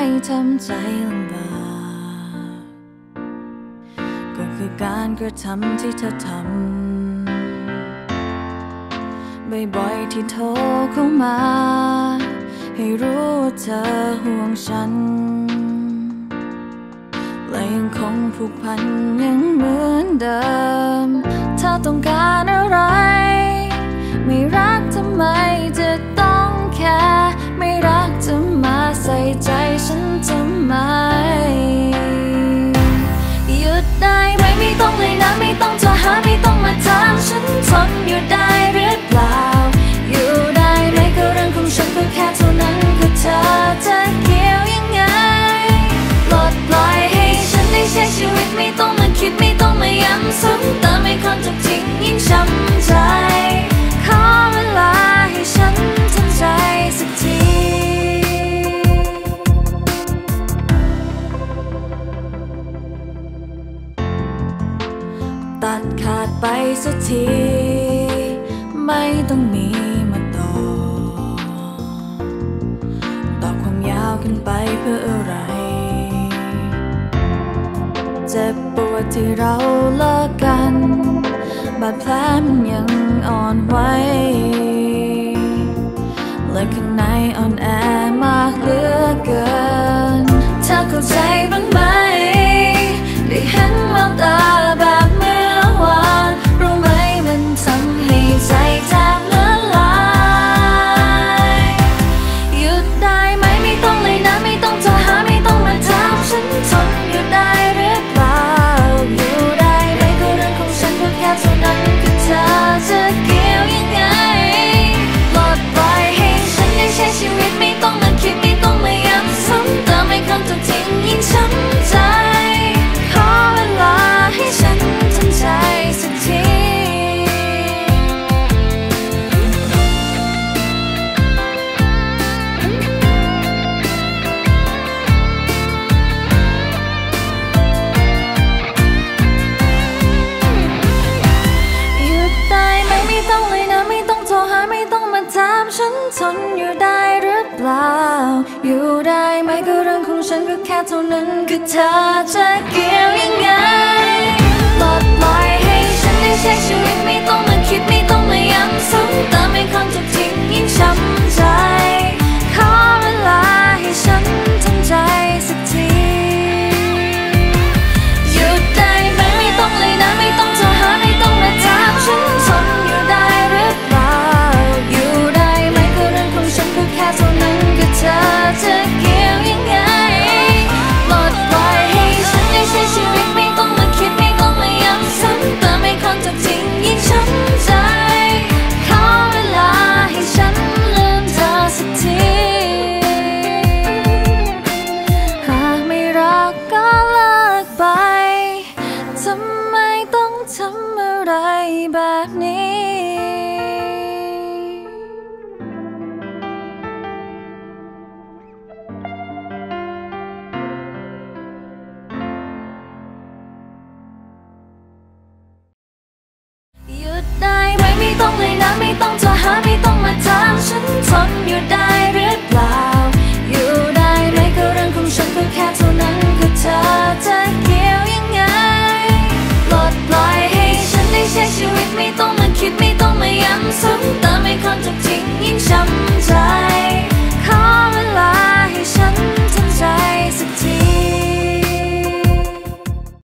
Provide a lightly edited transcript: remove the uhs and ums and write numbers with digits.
ทำใจลำบากก็คือการกระทำที่เธอทำบ่อยๆที่โทรเข้ามาให้รู้ว่าเธอห่วงฉันและยังคงผูกพันยังเหมือนเดิมถ้าต้องการอะไรไม่รักทำไมจะต้องแค่ไม่รักจะมาใส่ใจฉันทำไมหยุดได้ไหมไม่ต้องเลยนะไม่ต้องโทรหาไม่ต้องมาถามฉันทนอยู่ได้หรือเปล่าอยู่ได้ไหมก็เรื่องของฉันก็แค่เท่านั้นก็เธอจะเกี่ยวยังไงปลดปล่อยให้ฉันได้ใช้ชีวิตไม่ต้องมาคิดไม่ต้องมาย้ำซ้ำเติมให้คนถูกทิ้งยิ่งช้ำใจขอเวลาให้ฉันทำใจสักทีตัดขาดไปสักทีไม่ต้องมีมาต่อความยาวขึ้นไปเพื่ออะไรเจ็บปวดที่เราเลิกกันบาดแผลมันยังอ่อนไหวและข้างในอ่อนแอมากเหลือเกินเธอเข้าใจบ้างไหมได้เห็นแววตาแบบเมื่อวานรู้ไหมมันทำให้ใจแทบละลายหยุดได้ไหมไม่ต้องเลยนะไม่ต้องโทรหาไม่ต้องมาถามฉันทนอยู่ได้หรือเปล่าอยู่ได้ไหมก็เรื่องของฉันก็แค่เท่านั้นก็เธอจะเกี่ยวยังไงปลดปล่อยให้ฉันได้ใช้ชีวิตไม่ต้องมาคิดไม่ต้องมาย้ำซ้ำเติมให้คำถูกทิ้งยิ่งช้ำใจขอเวลาให้ฉันทำใจสักทีฉันทนอยู่ได้หรือเปล่าอยู่ได้ไหมก็เรื่องของฉันก็แค่เท่านั้นคือเธอจะเกี่ยวยังไงปลดปล่อยให้ฉันได้ใช้ชีวิตไม่ต้อง